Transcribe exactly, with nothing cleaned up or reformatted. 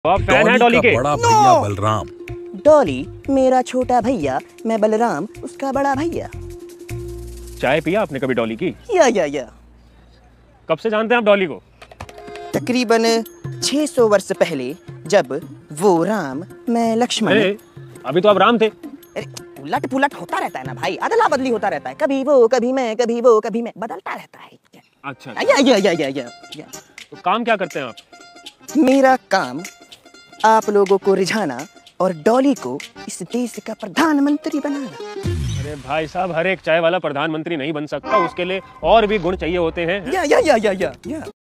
आप फैन है डॉली के? बड़ा भैया बलराम। डॉली मेरा छोटा भैया, मैं बलराम उसका बड़ा भैया। चाय पिया आपने कभी डॉली की? या या या कब से जानते हैं आप डॉली को? तकरीबन छह सौ वर्ष पहले, जब वो राम मैं लक्ष्मण। अरे अभी तो आप राम थे। अरे उलट पुलट होता रहता है ना भाई, अदला बदली होता रहता है, कभी वो कभी मैं, कभी वो कभी मैं, बदलता रहता है। अच्छा, या या या या या या तो काम क्या करते हैं आप? मेरा काम आप लोगों को रिझाना और डॉली को इस देश का प्रधानमंत्री बनाना। अरे भाई साहब, हर एक चाय वाला प्रधानमंत्री नहीं बन सकता, उसके लिए और भी गुण चाहिए होते हैं। या या या या या, या।